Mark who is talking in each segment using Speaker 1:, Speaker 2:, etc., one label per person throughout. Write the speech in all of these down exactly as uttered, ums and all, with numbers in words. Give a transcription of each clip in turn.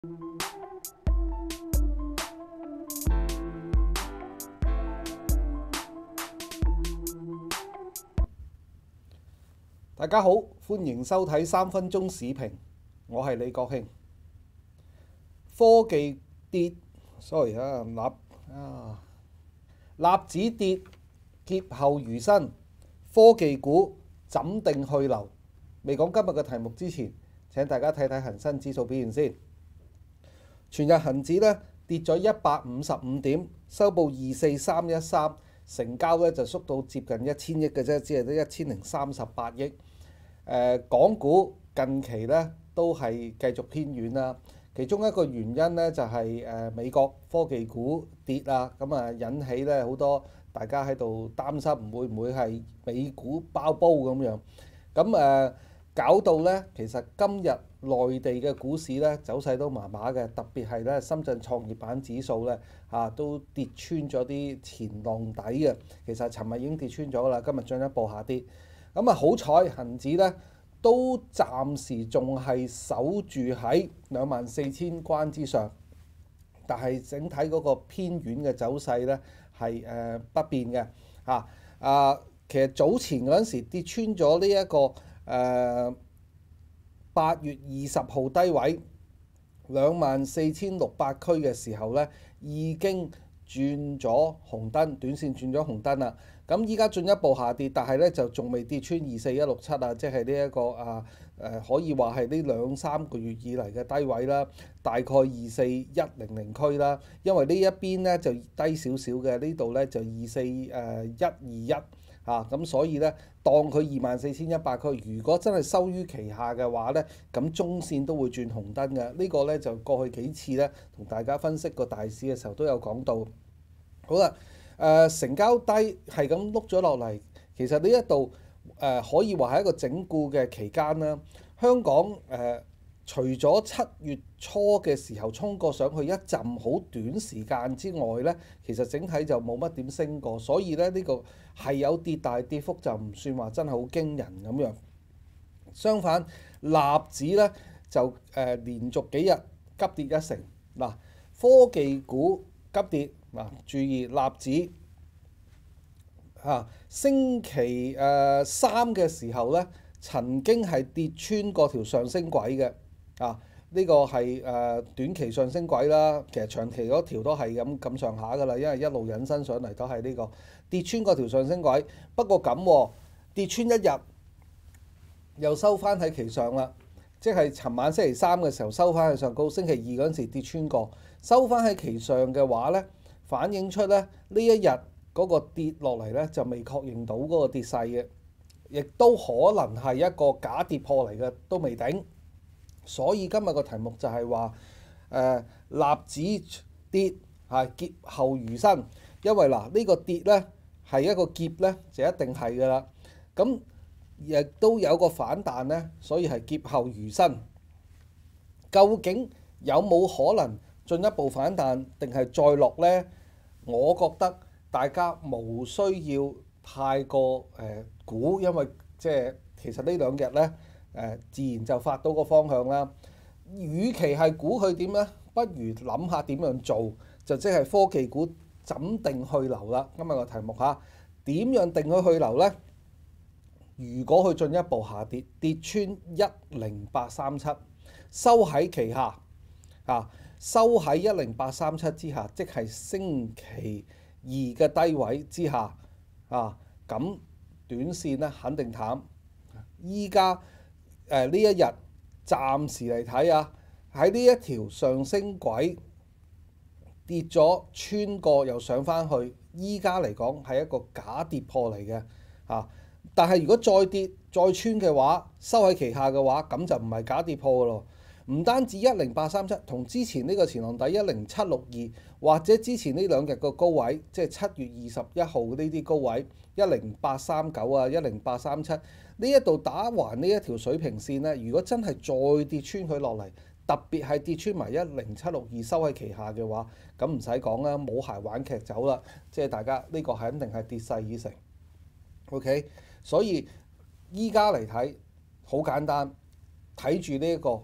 Speaker 1: 大家好，歡迎收睇三分鐘視頻，我係李國慶。科技跌 ，sorry 啊，納啊，納指跌，劫後餘生，科技股怎定去留？未講今日嘅題目之前，請大家睇睇恒生指數表現先。全日恒指咧跌咗一百五十五點，收報二四三一三，成交咧就縮到接近一千億嘅啫，只係得一千零三十八億。誒、呃，港股近期咧都係繼續偏軟啦。其中一個原因咧就係、是、誒、呃、美國科技股跌啊，咁啊引起咧好多大家喺度擔心，會唔會係美股爆煲咁樣？咁誒、呃、搞到咧，其實今日內地嘅股市咧走勢都麻麻嘅，特別係咧深圳創業板指數咧嚇、啊、都跌穿咗啲前浪底嘅。其實尋日已經跌穿咗啦，今日進一步下跌。咁啊，好彩恒指咧都暫時仲係守住喺兩萬四千關之上，但係整體嗰個偏軟嘅走勢咧係誒不變嘅嚇。啊，其實早前嗰陣時跌穿咗呢一個誒八月二十號低位兩萬四千六百區嘅時候咧，已經轉咗紅燈，短線轉咗紅燈啦。咁依家進一步下跌，但係咧就仲未跌穿二四一六七啊，即係呢一個啊誒、呃、可以話係呢兩三個月以嚟嘅低位啦，大概二四一零零區啦。因為呢一邊咧就低少少嘅，呢度咧就二四誒一二一嚇，咁所以咧當佢二萬四千一百區，如果真係收於其下嘅話咧，咁中線都會轉紅燈嘅。這個、呢個咧就過去幾次咧同大家分析個大市嘅時候都有講到。好啦。誒、呃、成交低係咁碌咗落嚟，其實呢一度誒可以話係一個整固嘅期間啦。香港誒、呃、除咗七月初嘅時候衝過上去一陣好短時間之外咧，其實整體就冇乜點升過，所以咧呢、呢個係有跌，但係跌幅就唔算話真係好驚人咁樣。相反，納指咧就誒、呃、連續幾日急跌一成嗱，科技股急跌。嗱，注意納指嚇、啊、星期誒、呃、三嘅時候咧，曾經係跌穿過條上升軌嘅啊。呢、這個係誒、呃、短期上升軌啦，其實長期嗰條都係咁咁上下噶啦，因為一路引申上嚟都係呢、這個跌穿過條上升軌。不過咁、啊、跌穿一日又收翻喺其上啦，即係尋晚星期三嘅時候收翻喺上高，星期二嗰陣時跌穿過，收翻喺其上嘅話咧，反映出咧呢一日嗰個跌落嚟咧就未確認到嗰個跌勢嘅，亦都可能係一個假跌破嚟嘅都未定。所以今日個題目就係話誒納指跌係劫後餘生，因為嗱呢、呢個跌咧係一個劫咧就一定係㗎啦。咁亦都有個反彈咧，所以係劫後餘生。究竟有冇可能進一步反彈定係再落咧？我覺得大家無需要太過誒、呃、估，因為即係其實呢兩日咧誒自然就發到個方向啦。與其係估佢點咧，不如諗下點樣做，就即係科技股怎定去留啦。今日個題目嚇點樣定佢去留咧？如果佢進一步下跌，跌穿一零八三七，收喺其下啊。收喺一零八三七之下，即係星期二嘅低位之下啊，咁短線咧肯定淡。依家誒呢一日暫時嚟睇啊，喺呢一條上升軌跌咗穿過又上翻去，依家嚟講係一個假跌破嚟嘅啊。但係如果再跌再穿嘅話，收喺其下嘅話，咁就唔係假跌破嘅咯。唔單止一零八三七，同之前呢個前浪底一零七六二，或者之前呢兩日個高位，即係七月二十一號呢啲高位一零八三九啊、一零八三七呢一度打橫呢一條水平線咧，如果真係再跌穿佢落嚟，特別係跌穿埋一零七六二收喺其下嘅話，咁唔使講啦，冇鞋玩劇走啦，即係大家呢個肯定係跌勢已成。OK，所以依家嚟睇好簡單，睇住呢一個。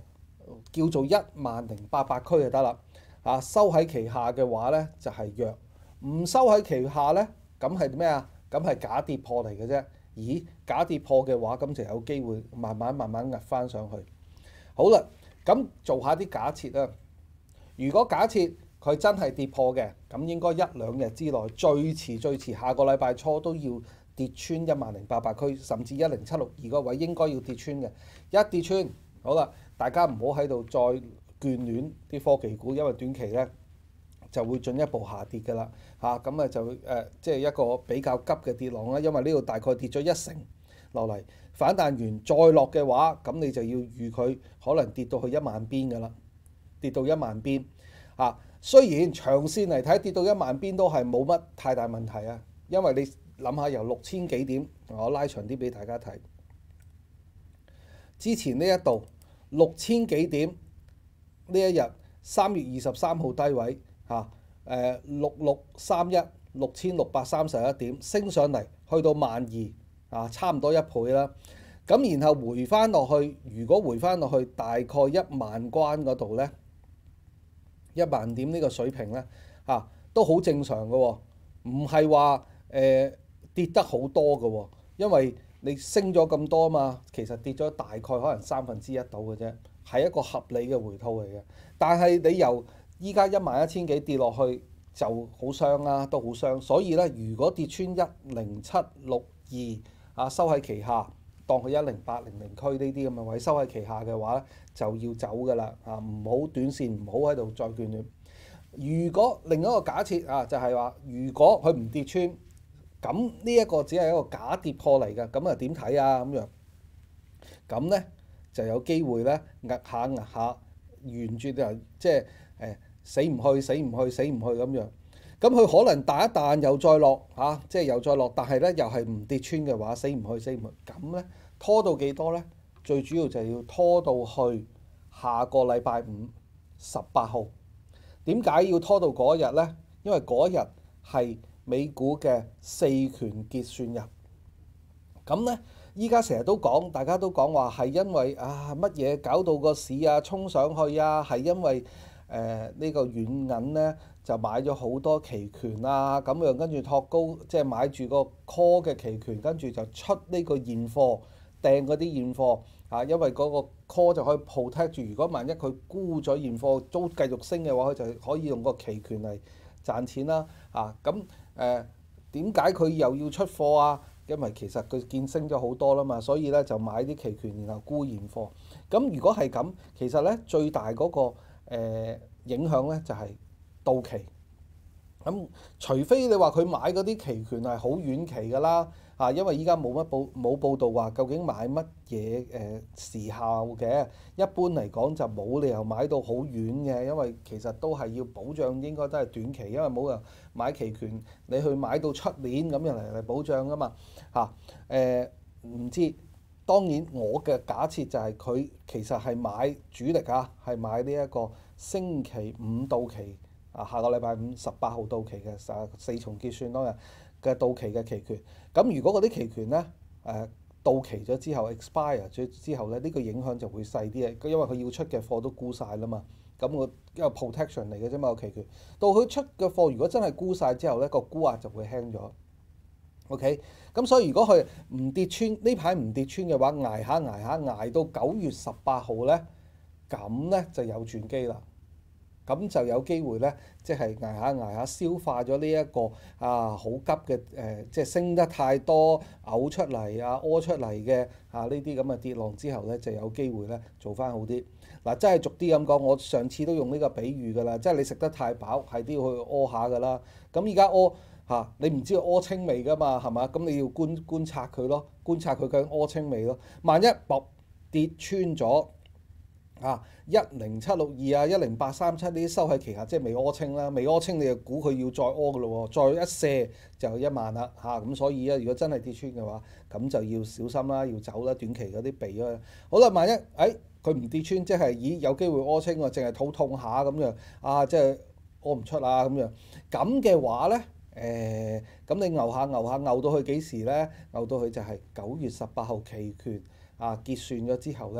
Speaker 1: 叫做一萬零八百區就得啦。啊，收喺旗下嘅話咧就係弱，唔收喺旗下咧，咁係咩啊？咁係假跌破嚟嘅啫。咦，假跌破嘅話，咁就有機會慢慢慢慢壓翻上去。好啦，咁做下啲假設啦。如果假設佢真係跌破嘅，咁應該一兩日之內，最遲最遲下個禮拜初都要跌穿一萬零八百區，甚至一零七六二個位應該要跌穿嘅。一跌穿，好啦，大家唔好喺度再眷戀啲科技股，因為短期咧就會進一步下跌㗎啦。嚇，咁啊就誒，即係一個比較急嘅跌浪啦。因為呢度大概跌咗一成落嚟，反彈完再落嘅話，咁你就要預佢可能跌到去一萬邊㗎啦，跌到一萬邊。嚇，雖然長線嚟睇跌到一萬邊都係冇乜太大問題啊，因為你諗下由六千幾點，我拉長啲俾大家睇。之前呢一度六千幾點呢一日三月二十三號低位嚇，誒六六三一六千六百三十一點升上嚟，去到萬二啊，差唔多一倍啦。咁然後回翻落去，如果回翻落去大概一萬關嗰度咧，一萬點呢個水平咧嚇、啊、都好正常嘅喎、哦，唔係話誒跌得好多嘅喎、哦，因為你升咗咁多嘛，其實跌咗大概可能三分之一到嘅啫，係一個合理嘅回吐嚟嘅。但係你由依家一萬一千幾跌落去就好傷啦，都好傷。所以咧，如果跌穿一零七六二啊，收喺旗下，當佢一零八零零區呢啲咁嘅位收喺旗下嘅話咧，就要走㗎啦啊！唔好短線，唔好喺度再眷戀。如果另一個假設啊，就係話，如果佢唔跌穿，咁呢一個只係一個假跌破嚟嘅，咁啊點睇啊？咁樣咁咧就有機會咧壓下壓下，沿住就即係誒死唔去死唔去死唔去咁樣。咁佢可能彈一彈又再落嚇、啊，即係又再落，但係咧又係唔跌穿嘅話，死唔去死唔去。咁咧拖到幾多咧？最主要就係要拖到去下個禮拜五十八號。點解要拖到嗰一日咧？因為嗰一日係美股嘅四權結算日。咁咧，依家成日都講，大家都講話係因為啊乜嘢搞到個市啊衝上去啊，係因為誒呢、呃呢個軟銀咧就買咗好多期權啊，咁樣跟住托高，即係買住個 call 嘅期權，跟住就出呢個現貨掟嗰啲現貨啊，因為嗰個 call 就可以 protect 住，如果萬一佢沽咗現貨都繼續升嘅話，佢就可以用個期權嚟賺錢啦。啊，咁誒點解佢又要出貨啊？因為其實佢見升咗好多啦嘛，所以咧就買啲期權，然後沽現貨。咁如果係咁，其實咧最大嗰、那個、呃、影響咧就係、是、到期。咁除非你話佢買嗰啲期權係好遠期㗎啦，啊，因為依家冇乜報冇報道話究竟買乜嘢誒時效嘅。一般嚟講就冇理由買到好遠嘅，因為其實都係要保障，應該都係短期，因為冇人買期權你去買到出年咁樣嚟嚟保障㗎嘛嚇誒唔知。當然我嘅假設就係佢其實係買主力啊，係買呢一個星期五到期。啊，下個禮拜五十八號到期嘅十四重結算當日嘅到期嘅期權，咁如果嗰啲期權咧誒、呃、到期咗之後 expire 咗之後咧，呢、這個影響就會細啲嘅，因為佢要出嘅貨都沽晒啦嘛，咁我一個 protection 嚟嘅啫嘛個期權，到佢出嘅貨如果真係沽晒之後咧，個沽壓就會輕咗。OK，咁所以如果佢唔跌穿呢排唔跌穿嘅話，捱下捱下捱到九月十八號咧，咁咧就有轉機啦。咁就有機會咧，即係捱下捱下消化咗呢一個啊好急嘅誒、呃，即係升得太多嘔出嚟啊屙出嚟嘅啊呢啲咁嘅跌浪之後咧，就有機會咧做翻好啲。嗱、啊，真係逐啲咁講，我上次都用呢個比喻㗎啦，即係你食得太飽，係都要去屙下㗎啦。咁而家屙嚇，你唔知屙清未㗎嘛，係嘛？咁你要觀觀察佢咯，觀察佢究竟屙清未咯。萬一搏跌穿咗。啊，一零七六二啊，一零八三七呢啲收喺旗下，即係未屙清啦，未屙清你就估佢要再屙㗎咯喎，再一瀉就一萬啦嚇，咁、啊、所以咧，如果真係跌穿嘅話，咁就要小心啦，要走啦，短期嗰啲避咗。好啦，萬一誒佢唔跌穿，即係咦有機會屙清喎，淨係肚痛下咁樣啊，即係屙唔出啊咁樣，咁嘅話咧誒，咁、呃、你牛下牛下牛到去幾時咧？牛到去就係九月十八號期權啊結算咗之後咧。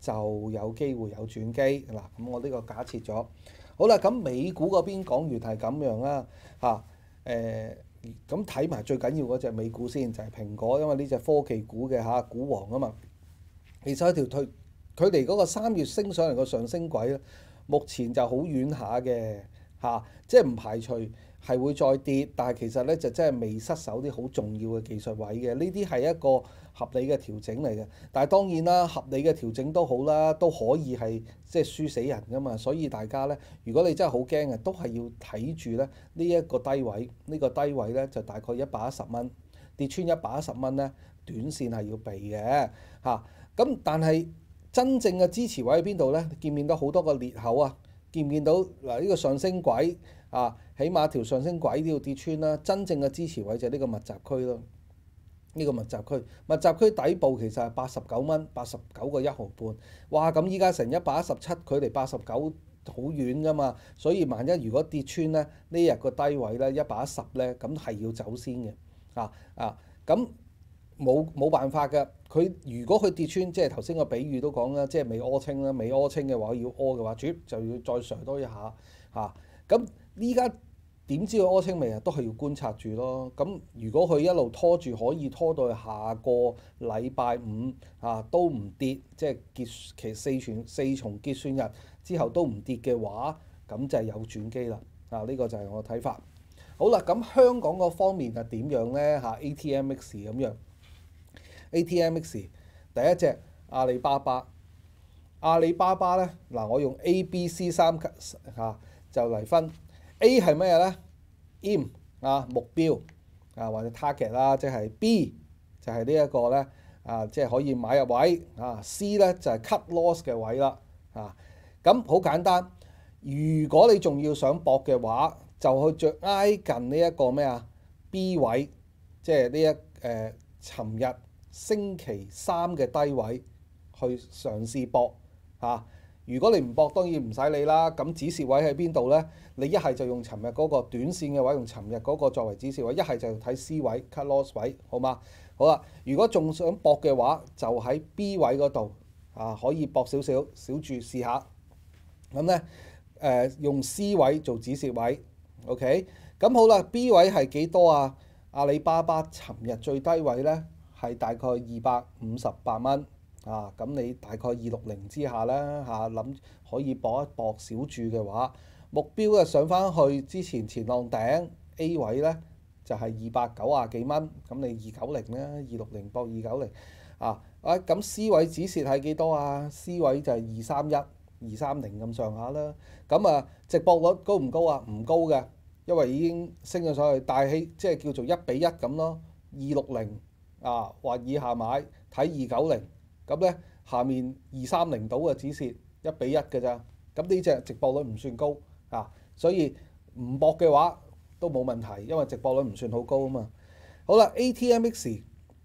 Speaker 1: 就有機會有轉機嗱。咁我呢個假設咗好啦。咁美股嗰邊講完係咁樣啦嚇誒。咁睇埋最緊要嗰隻美股先，就係蘋果，因為呢隻科技股嘅嚇股王啊嘛。其實一條退佢哋嗰個三月升上嚟個上升軌咧，目前就好遠下嘅嚇，即係唔排除係會再跌，但係其實咧就真係未失守啲好重要嘅技術位嘅。呢啲係一個合理嘅調整嚟嘅，但係當然啦，合理嘅調整都好啦，都可以係即係輸死人㗎嘛。所以大家咧，如果你真係好驚嘅，都係要睇住咧呢一個低位，呢個低位咧就大概一百一十蚊，跌穿一百一十蚊咧，短線係要避嘅嚇。咁但係真正嘅支持位喺邊度咧？見唔見到好多個裂口啊？見唔見到嗱呢個上升軌啊？起碼條上升軌都要跌穿啦。真正嘅支持位就係呢個密集區咯。呢個密集區，密集區底部其實係八十九蚊，八十九個一毫半。哇！咁依家成一百一十七，距離八十九好遠㗎嘛。所以萬一如果跌穿咧，呢日個低位咧一百一十咧，咁係要走先嘅啊啊！咁冇冇辦法㗎。佢如果佢跌穿，即係頭先個比喻都講啦，即係未屙清啦，未屙清嘅話要屙嘅話，主就要再上多一下嚇。咁依家點知佢屙清未啊？都係要觀察住咯。咁如果佢一路拖住，可以拖到下個禮拜五啊都唔跌，即係結其四全四重結算日之後都唔跌嘅話，咁就係有轉機啦。啊，呢個就係我睇法。好啦，咁香港嗰方面係點樣咧？嚇 A T M X 咁樣。A T M X 第一隻阿里巴巴，阿里巴巴咧嗱，我用 A、B、C 三級嚇就嚟分。A 係咩咧 ？Aim 啊目標啊或者 target 啦，即係 B 就係呢一個咧啊，即係可以買入位啊。C 咧就係 cut loss 嘅位啦啊。咁好簡單，如果你仲要想搏嘅話，就去最挨近呢一個咩啊 B 位，即係呢一誒尋日星期三嘅低位去嘗試搏嚇。如果你唔搏，當然唔使理啦。咁止蝕位喺邊度咧？你一係就用尋日嗰個短線嘅位，用尋日嗰個作為止蝕位；一係就睇 C 位 cut loss 位，好嗎？好啦，如果仲想搏嘅話，就喺 B 位嗰度啊，可以搏少少小注試下。咁咧誒用 C 位做止蝕位 ，OK？咁好啦 ，B 位係幾多啊？阿里巴巴尋日最低位咧係大概二百五十八蚊。啊，咁你大概二六零之下啦嚇，諗、啊、可以搏一搏小注嘅話，目標啊上翻去之前前浪頂 A 位咧就係二百九啊幾蚊，咁你二九零啦，二六零搏二九零啊，啊咁 C 位止蝕係幾多啊 ？C 位就係二三一、二三零咁上下啦。咁啊，值博率高唔高啊？唔高嘅，因為已經升咗上去，大氣即係叫做一比一咁咯。二六零啊或以下買睇二九零。咁咧，下面二三零度嘅止蝕一比一嘅咋，咁呢隻值博率唔算高啊，所以唔搏嘅話都冇問題，因為值博率唔算好高啊嘛。好啦 ，A T M X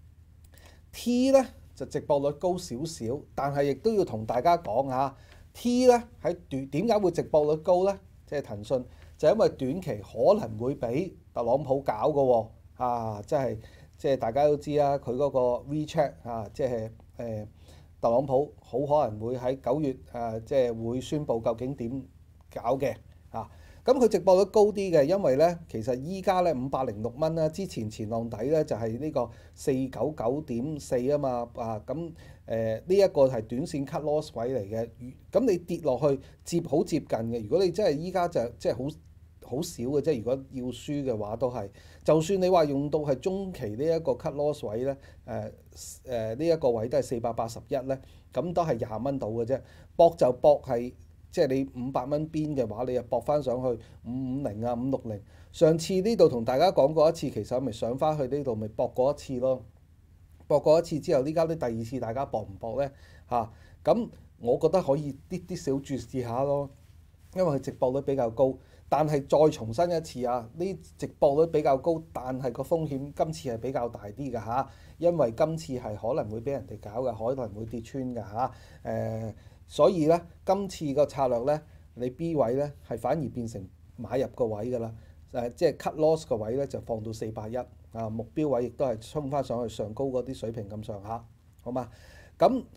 Speaker 1: T 咧就值博率高少少，但係亦都要同大家講下 T 咧喺短點解會值博率高咧？即係騰訊就係因為短期可能會俾特朗普搞嘅喎啊，即係即係大家都知啦，佢嗰個 WeChat 啊，即係。誒、呃，特朗普好可能會喺九月誒、呃，即係會宣布究竟點搞嘅啊。咁佢值博率高啲嘅，因為咧其實依家咧五百零六蚊啦，之前前浪底咧就係、是、呢個四九九點四啊嘛啊。咁誒呢一個係短線 cut loss 位嚟嘅，咁你跌落去接好接近嘅。如果你真係依家就即係好。好少嘅啫，如果要輸嘅話都係，就算你話用到係中期呢一個 cut loss 位咧，誒誒呢一個位都係四百八十一咧，咁都係廿蚊到嘅啫。搏就搏係，即係你五百蚊邊嘅話，你又搏翻上去五五零啊、五六零。上次呢度同大家講過一次，其實咪上翻去呢度咪搏過一次咯。搏過一次之後，呢家啲第二次大家搏唔搏咧？嚇、啊，咁我覺得可以啲啲小注試下咯，因為佢值博率比較高。但係再重申一次啊，呢值博率比較高，但係個風險今次係比較大啲嘅嚇，因為今次係可能會俾人哋搞嘅，可能會跌穿嘅嚇。誒、呃，所以咧今次個策略咧，你 B 位咧係反而變成買入個位㗎啦。誒、呃，即係 cut loss 個位咧就放到四百一啊，目標位亦都係衝翻上去上高嗰啲水平咁上下，好嘛？咁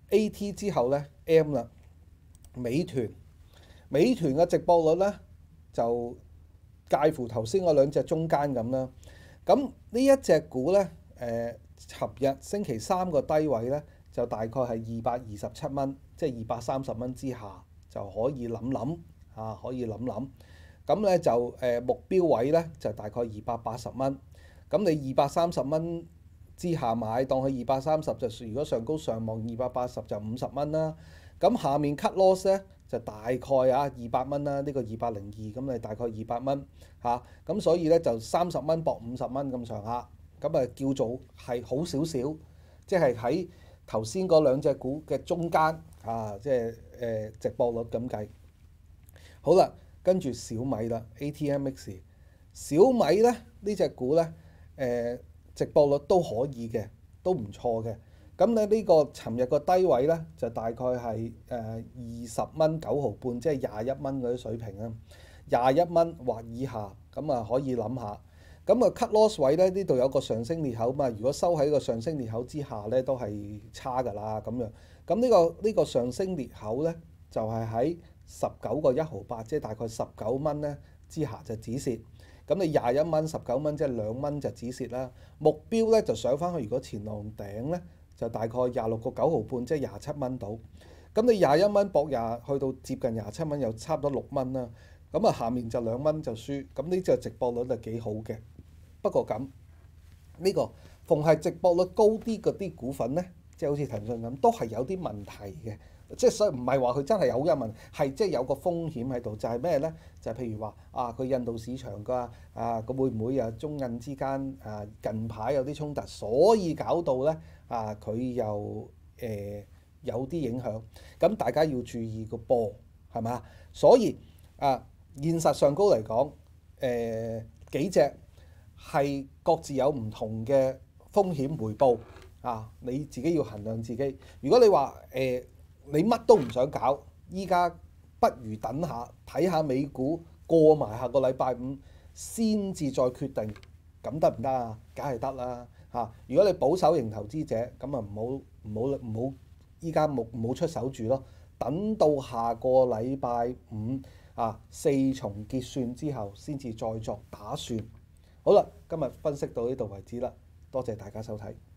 Speaker 1: A T 之後咧 M 啦，美團，美團嘅值博率咧就介乎頭先嗰兩隻中間咁啦。咁呢一隻股咧，誒尋日星期三個低位咧就大概係二百二十七蚊，即係二百三十蚊之下就可以諗諗啊，可以諗諗。咁咧就誒、呃、目標位咧就大概二百八十蚊。咁你二百三十蚊之下買，當佢二百三十就如果上高上望二百八十就五十蚊啦。咁下面 cut loss 咧就大概啊二百蚊啦，呢、這個二百零二，咁你大概二百蚊嚇。咁、啊、所以咧就三十蚊搏五十蚊咁上下，咁啊叫做係好少少，即係喺頭先嗰兩隻股嘅中間啊，即係誒值博率咁計。好啦，跟住小米啦 ，A T M X， 小米咧呢隻股咧誒、呃、值博率都可以嘅，都唔錯嘅。咁咧呢個尋日個低位咧就大概係誒二十蚊九毫半，即係廿一蚊嗰啲水平啦。廿一蚊或以下，咁啊可以諗下。咁啊 cut loss 位咧呢度有個上升裂口嘛，如果收喺個上升裂口之下咧都係差㗎啦咁樣。咁呢、呢個呢、呢個上升裂口咧就係喺十九個一毫八，即係大概十九蚊咧之下就止蝕。咁你廿一蚊十九蚊，即係兩蚊就止蝕啦。目標咧就上翻去，如果前浪頂咧就大概廿六個九毫半，即係廿七蚊到。咁你廿一蚊博廿去到接近廿七蚊，又差唔多六蚊啦。咁啊下面就兩蚊就輸。咁呢隻值博率就幾好嘅。不過咁呢、呢個逢係值博率高啲嗰啲股份咧，即係好似騰訊咁，都係有啲問題嘅。即係所以唔係話佢真係好有問題，係即係有個風險喺度，就係咩咧？就係、是、譬如話啊，佢印度市場㗎啊，佢會唔會啊中印之間啊近排有啲衝突，所以搞到咧啊佢又誒、呃、有啲影響。咁大家要注意個波係咪？所以啊，現實上高嚟講，誒、呃、幾隻係各自有唔同嘅風險回報啊，你自己要衡量自己。如果你話誒，呃你乜都唔想搞，依家不如等下睇下美股過埋下個禮拜五先至再決定，咁得唔得啊？梗係得啦嚇！如果你保守型投資者，咁啊唔好唔好唔好依家冇唔好出手住咯，等到下個禮拜五啊四重結算之後先至再作打算。好啦，今日分析到呢度為止啦，多謝大家收睇。